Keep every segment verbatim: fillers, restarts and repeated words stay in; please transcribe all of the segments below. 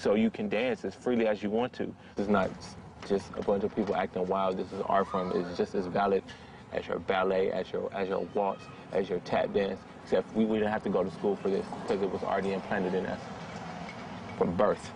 so you can dance as freely as you want to. It's not just a bunch of people acting wild. This is art form. It's just as valid as your ballet, as your as your waltz, as your tap dance. Except we, we didn't have to go to school for this because it was already implanted in us from birth.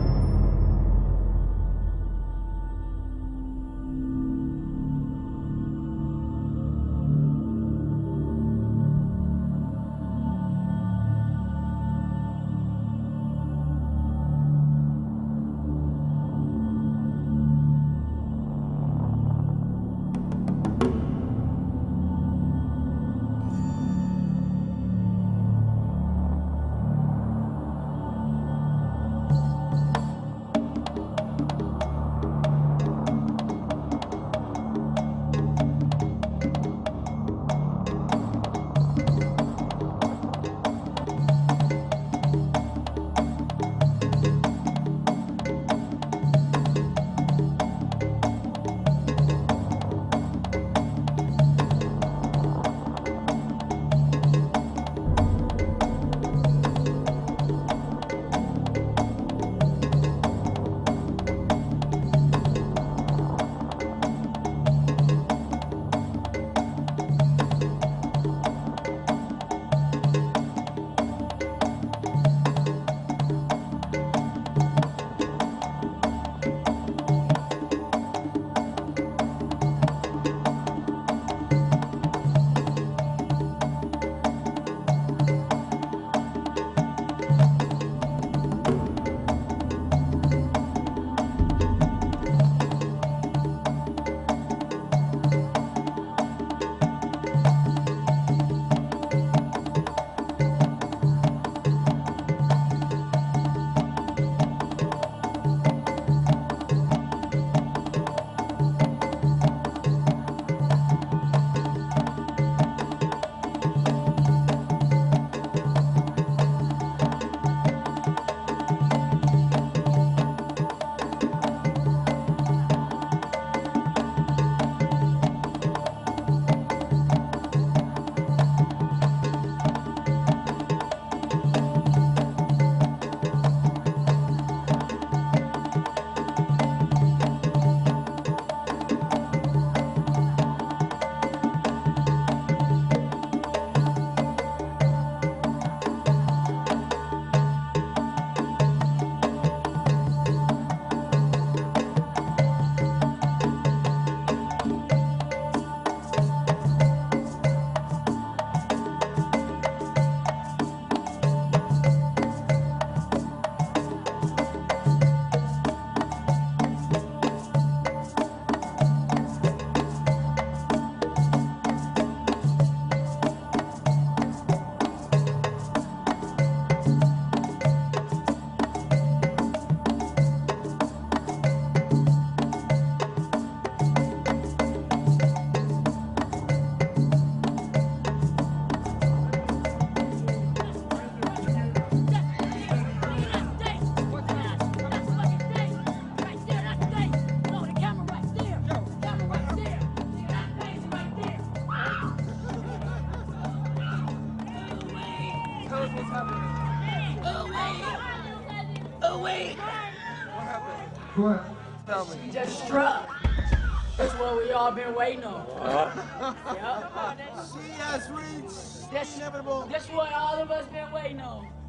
What? Tell me. She just struck. That's what we all been waiting on. Uh-huh. Yep. She has reached That's, inevitable. that's what all of us been waiting on.